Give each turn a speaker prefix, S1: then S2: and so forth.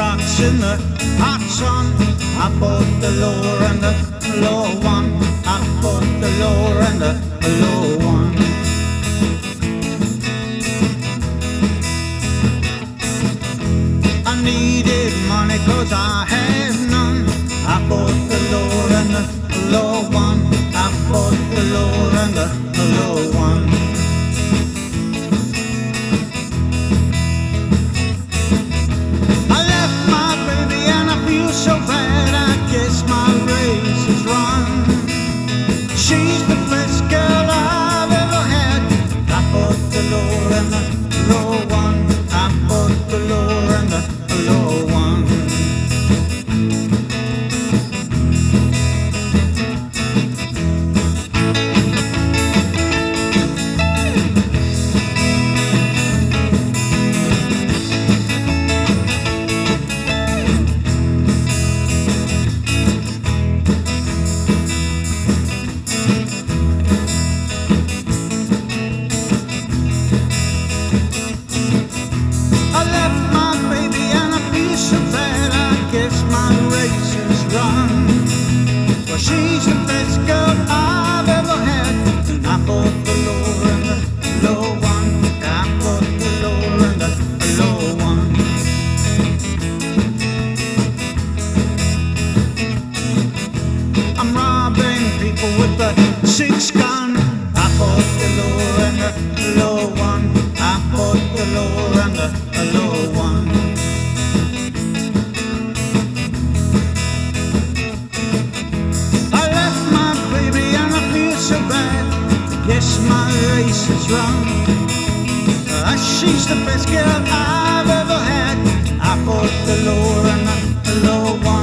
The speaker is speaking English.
S1: rocks in the hot sun. I bought the lower and the lower one. I bought the lower and the lower one. I needed money 'cause I had none. I bought the lower and the lower one. I bought the lower and the lower one. I left my baby and I feel so bad. I guess my race is run. She's the best girl I've ever had. I bought the lower and the lower one. I bought the lower and the lower one. She's the best girl I've ever had. I bought the lower and the lower one. I bought the lower and the lower one. I'm robbing people with the 6-gun. I bought the lower and the lower one. I bought the lower and the lower one. Yes, my race is run. She's the best girl I've ever had. I bought the lower and the lower one.